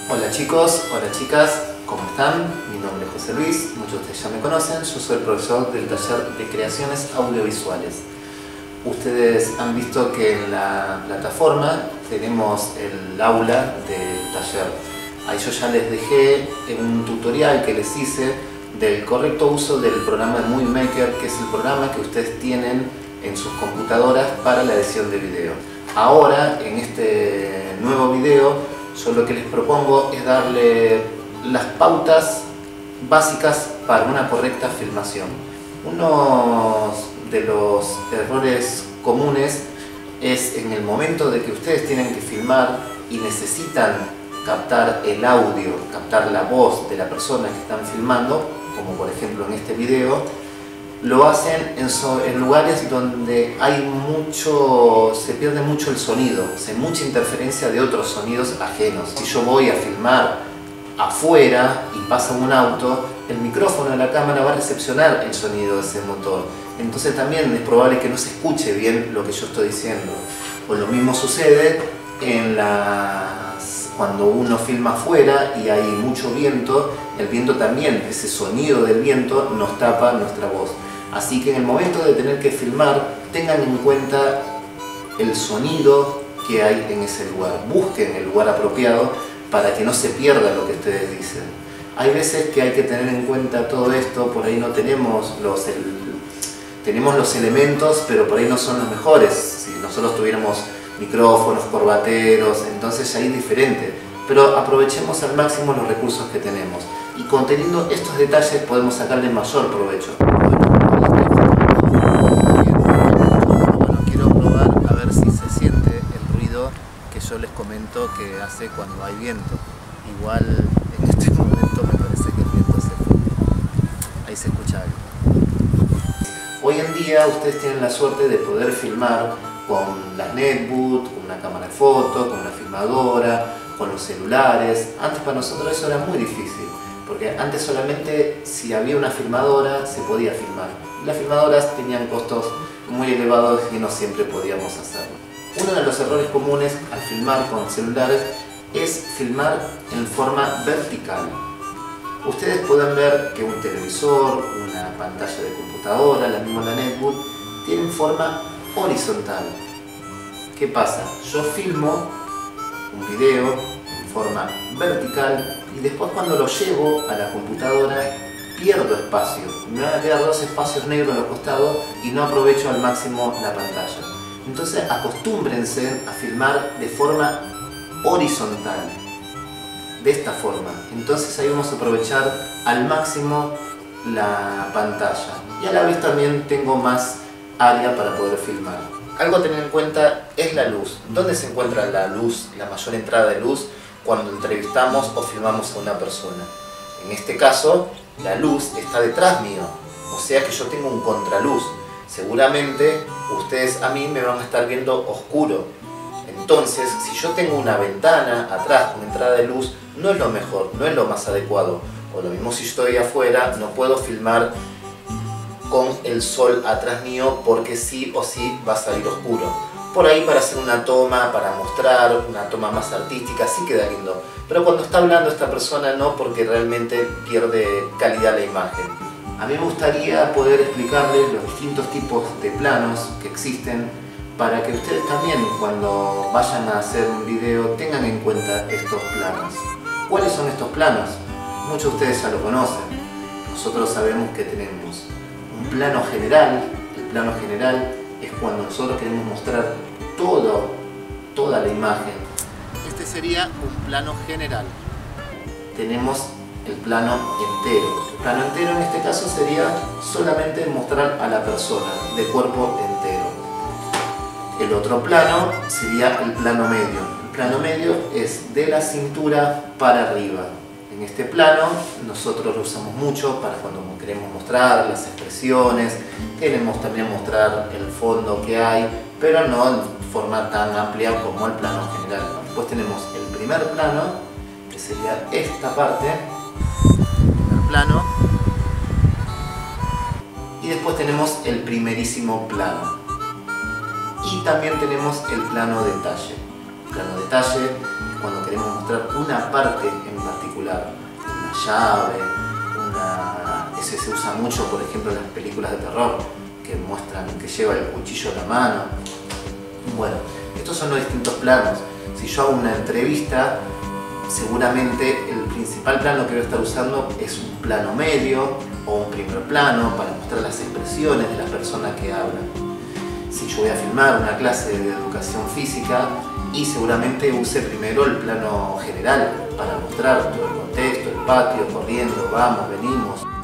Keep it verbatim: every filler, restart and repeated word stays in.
Hola chicos, hola chicas, ¿cómo están? Mi nombre es José Luis, muchos de ustedes ya me conocen, yo soy el profesor del taller de creaciones audiovisuales. Ustedes han visto que en la plataforma tenemos el aula del taller. Ahí yo ya les dejé un tutorial que les hice del correcto uso del programa Movie Maker, que es el programa que ustedes tienen en sus computadoras para la edición de video. Ahora, en este nuevo video, yo lo que les propongo es darle las pautas básicas para una correcta filmación. Uno de los errores comunes es en el momento de que ustedes tienen que filmar y necesitan captar el audio, captar la voz de la persona que están filmando, como por ejemplo en este video, lo hacen en, so en lugares donde hay mucho, se pierde mucho el sonido, o sea, mucha interferencia de otros sonidos ajenos. Si yo voy a filmar afuera y pasa un auto, el micrófono de la cámara va a recepcionar el sonido de ese motor. Entonces también es probable que no se escuche bien lo que yo estoy diciendo. O lo mismo sucede en las, cuando uno filma afuera y hay mucho viento, el viento también, ese sonido del viento nos tapa nuestra voz. Así que en el momento de tener que filmar, tengan en cuenta el sonido que hay en ese lugar. Busquen el lugar apropiado para que no se pierda lo que ustedes dicen. Hay veces que hay que tener en cuenta todo esto, por ahí no tenemos los, el, tenemos los elementos, pero por ahí no son los mejores. Si nosotros tuviéramos micrófonos, corbateros, entonces ahí es diferente. Pero aprovechemos al máximo los recursos que tenemos. Y conteniendo estos detalles podemos sacarle mayor provecho. Yo les comento que hace cuando hay viento. Igual en este momento me parece que el viento se fue. Ahí se escucha algo. Hoy en día ustedes tienen la suerte de poder filmar con las netbook, con una cámara de foto, con una filmadora, con los celulares. Antes para nosotros eso era muy difícil, porque antes solamente si había una filmadora se podía filmar. Las filmadoras tenían costos muy elevados y no siempre podíamos hacerlo. Uno de los errores comunes al filmar con celulares es filmar en forma vertical. Ustedes pueden ver que un televisor, una pantalla de computadora, la misma la netbook, tienen forma horizontal. ¿Qué pasa? Yo filmo un video en forma vertical y después cuando lo llevo a la computadora pierdo espacio. Me van a quedar dos espacios negros a los costados y no aprovecho al máximo la pantalla. Entonces acostúmbrense a filmar de forma horizontal, de esta forma. Entonces ahí vamos a aprovechar al máximo la pantalla y a la vez también tengo más área para poder filmar. Algo a tener en cuenta es la luz. ¿Dónde se encuentra la luz, la mayor entrada de luz cuando entrevistamos o filmamos a una persona? En este caso, la luz está detrás mío, o sea que yo tengo un contraluz. Seguramente ustedes a mí me van a estar viendo oscuro. Entonces, si yo tengo una ventana atrás con entrada de luz, no es lo mejor, no es lo más adecuado. O lo mismo si estoy afuera, no puedo filmar con el sol atrás mío porque sí o sí va a salir oscuro. Por ahí para hacer una toma, para mostrar una toma más artística, sí queda lindo. Pero cuando está hablando esta persona no, porque realmente pierde calidad la imagen. A mí me gustaría poder explicarles los distintos tipos de planos que existen para que ustedes también cuando vayan a hacer un video tengan en cuenta estos planos. ¿Cuáles son estos planos? Muchos de ustedes ya lo conocen. Nosotros sabemos que tenemos un plano general. El plano general es cuando nosotros queremos mostrar todo, toda la imagen. Este sería un plano general. Tenemos el plano entero. El plano entero en este caso sería solamente mostrar a la persona de cuerpo entero. El otro plano sería el plano medio. El plano medio es de la cintura para arriba. En este plano nosotros lo usamos mucho para cuando queremos mostrar las expresiones, queremos también mostrar el fondo que hay, pero no en forma tan amplia como el plano general. Después tenemos el primer plano, que sería esta parte, plano, y después tenemos el primerísimo plano y también tenemos el plano detalle. El plano detalle cuando queremos mostrar una parte en particular, una llave, una... ese se usa mucho, por ejemplo, en las películas de terror, que muestran que lleva el cuchillo en la mano. Bueno, estos son los distintos planos. Si yo hago una entrevista, seguramente el principal plano que voy a estar usando es un plano medio o un primer plano para mostrar las expresiones de la persona que habla. Si yo voy a filmar una clase de educación física, y seguramente use primero el plano general para mostrar todo el contexto, el patio, corriendo, vamos, venimos.